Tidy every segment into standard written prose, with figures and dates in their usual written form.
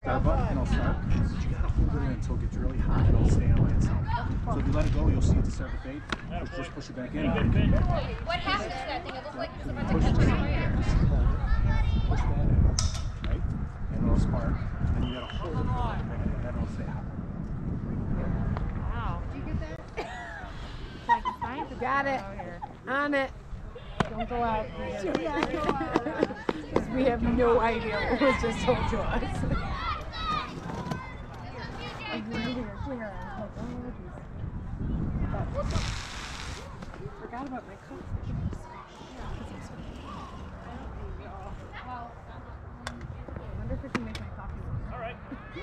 start button and it'll start. But you gotta hold it in until it gets really hot and it'll stay on by itself. So if you let it go, you'll see it to start to fade. Just push it back in. What happened to that thing? It looks like it's about to catch on fire. Push that in, right? And it'll spark. Then you gotta hold it for a minute and then it'll stay hot. Wow. Did you get that? Like a scientist Got it. here. On it. Don't go out. We have no idea what was just told to us. Forgot about my coat. I wonder if I can make my coffee. All right.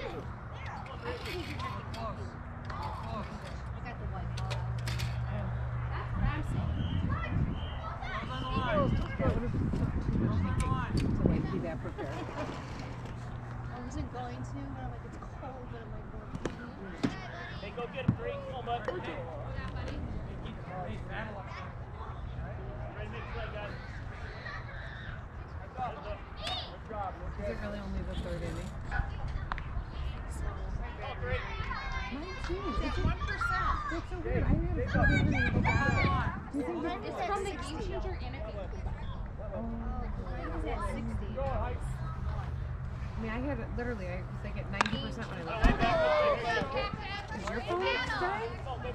To like be that prepared. I wasn't going to, but I'm like, it's cold, but I'm like, going to. Hey, go get him, three. Come on, bud. Hey. Ready to make play, guys. Good job. Is it really only the third inning? All three. 19. It's 1%. That's so weird. I didn't have a third inning. Do you think it's It's from the game changer and a game. Mine was at 60. I mean, I had it literally, I was like at 90% when I looked at it. Is your phone dying?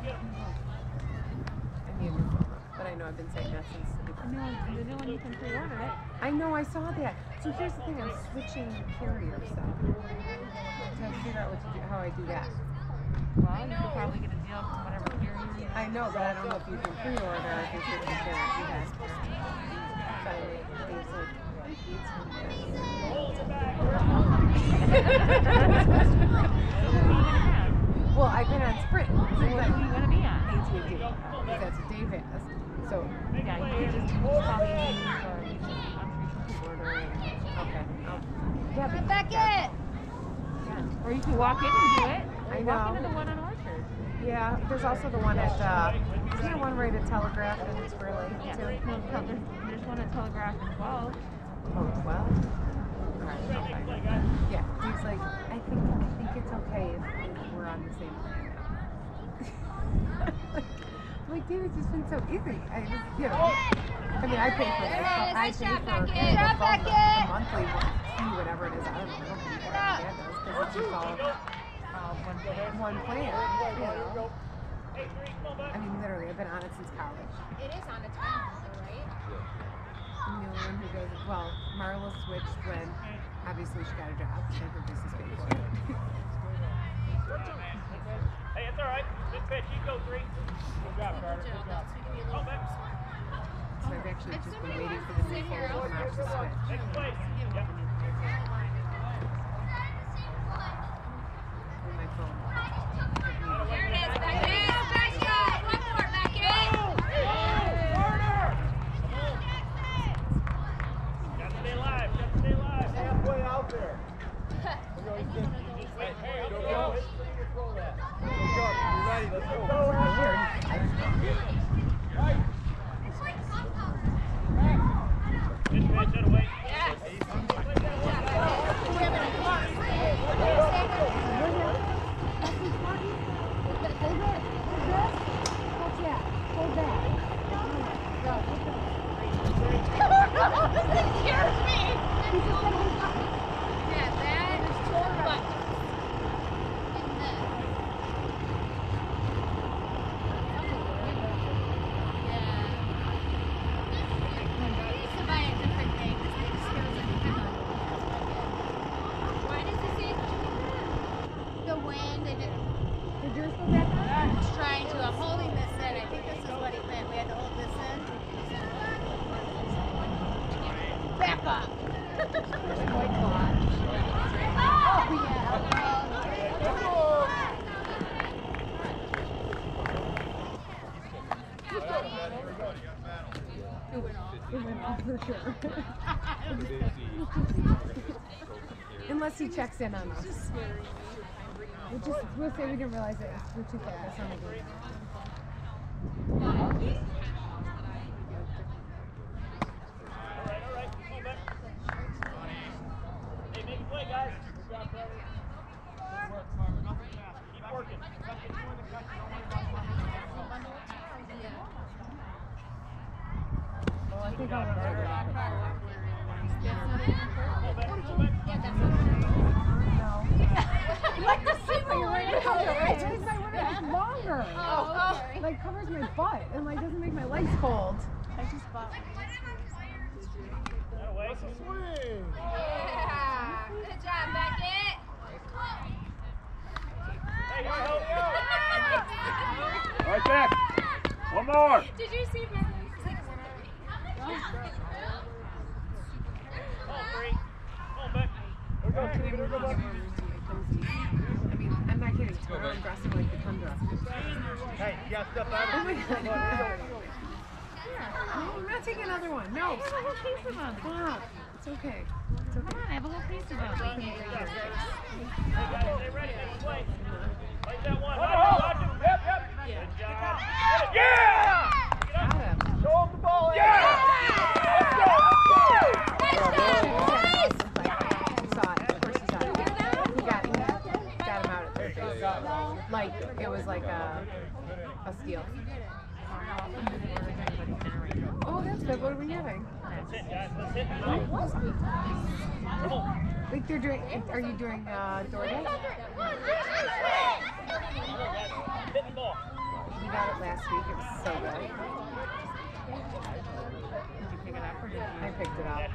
I need your phone, but I know I've been saying that since the beginning. No, the new one you can pre-order it. I know, I saw that. So here's the thing, I'm switching carriers though. So I have to figure out what to do, how I do that. Well, you could probably get a deal from whatever carrier you I know, but I don't know if you can pre-order if you're switching carriers. You guys. But it's like, well, I've been on Sprint. What are you going to be on? AT&T. That's what Dave has. So, Yeah, you could just probably use or you should, I'm sure you should order it. okay. Yeah, but Beckett! Yeah. Or you could walk in and do it. Or I you walk know. into the one on Orchard. yeah, there's also the one at, isn't there one right at Telegraph and Square Lake Yeah. too? No, there's one at Telegraph as well. Oh, 12? Alright, okay. Yeah, he's like, I think it's okay if we're on the same plan now. like, dude, it's just been so easy. I just, you know, I mean, I pay for this. I pay for the monthly fee, whatever it is. I don't know. I don't think that does because it's just all one plan. You know? I mean, literally, I've been on it since college. It is on its own, right? I'm the only one who goes, well, Marla switched when obviously she got a job and her business paid for it. Hey, it's all right. Good pitch. You go, three. Good job, Carter. Good job. Come back. So I've actually just been waiting for the new phone to come out to switch. Next place. Yep. On my phone. There it is, Beckett! Nice shot! One more, Beckett! Got to stay alive. Got to stay alive. Halfway out there. Hey, Go, go. Control that. Let's go. You ready? Let's go. Good pitch. That away. Yes! This scares me! Yeah, that is torn up. And this. Yeah. He needs to buy a different thing. This thing scares the heck out of me. Why does it say the wind and it? Did yours go back on? It's trying to. I'm holding this in. I think this is what he meant. We had to hold this in. Back up. Oh, It went off for sure. Unless he checks in on us. We'll say we didn't realize it. We're too focused on the game. All right. Come on back. Hey, make a play, guys. Good job, brother. think I'll run over that. No. Like the sleeping right now. It makes my winter longer. Oh, Like covers my butt and like doesn't make my legs cold. I just bought one. Swing! Yeah. Good job, Beckett. Hey, you help me out. Right back. One more. Did you see Beckett? Oh, three. Oh, Beck. I mean, I'm not kidding. Tomorrow I'm dressing like the tundra. Hey, you got stuff out Oh of my it. god. No, I'm not taking another one. No. I have a whole case of them. Stop. It's okay. It's Come okay. on, I have a whole case of them. Hey, guys, stay ready. Make a play. Like that one. Watch him. Yep, yep. Good job. Yeah! Got him. Show him the ball. Yeah! Let's go! Saw it. Of course he saw it. He got him out at third base. Like it was like a steal. Oh, that's good. What are we having? That's it, guys. Let's hit the ball. Come on. Like they're doing. Are you doing DoorDash? Hit the ball. We got it last week. It was so good. Did you pick it up or did you? I picked it up.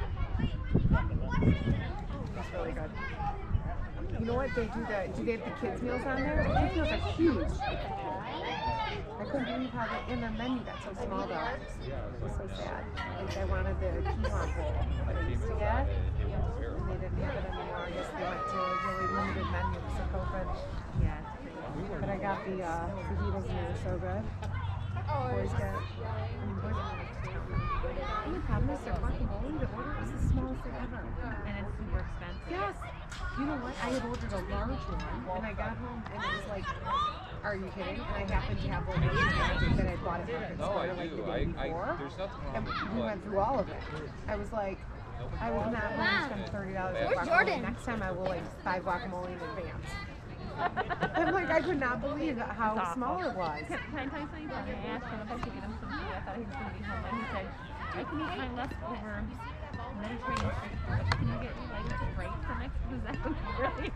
It's really good. You know what? Do they have the kids meals on there? The kids meals are huge. I couldn't believe how and the menu got so small though. It was so sad. Like I wanted the quinoa bowl that I used to get, and they didn't have it anymore. I guess they went to a really limited menu because of COVID. Yeah. But I got the fajitas and they were so good. Boys got. The only problem is they're fucking bowling. The order was the smallest thing ever. And it's super expensive. Yes. You know what? I had ordered a large one, and I got home, and it was like, are you kidding? And I happened to have one of those that I bought at Market Square like the day before. There's nothing wrong And with we went through all of it. I was like, I was not willing to spend $30 on Where's guacamole. Jordan? Next time I will like buy guacamole in advance. I'm like, I could not believe how small it was. Can I tell you something funny? I asked him if I could get him some food. I thought he was going to be home, and he said, I can eat my leftover Mediterranean steak. Can you get me like right for next? Because that would be really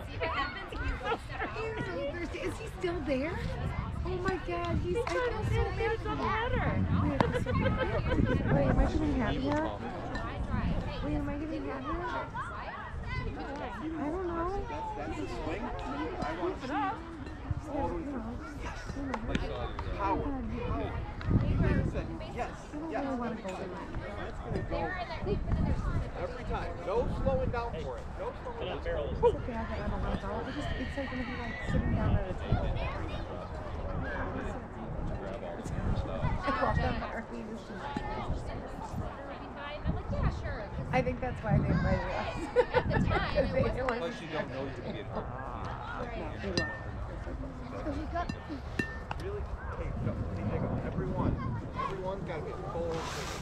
He's so thirsty. Is he still there? Oh my God, he's. I feel so It bad doesn't for him. matter. Wait, am I getting happier? Wait, am I getting happier? I don't know. That's the swing. I want Keep it up. power. Yes. I don't really want to go there. That's gonna go Every time. No slowing down for it. No slowing down. Barrels. It's okay, I don't want to go. It's like going to be like sitting down at a table. I love that part. I think that's why they invited us. At the time, it They was- didn't want Plus, to you don't know you're going to get hurt. No, they won't. Really? Hey, go. Hey, Jacob. Everyone's got to be full.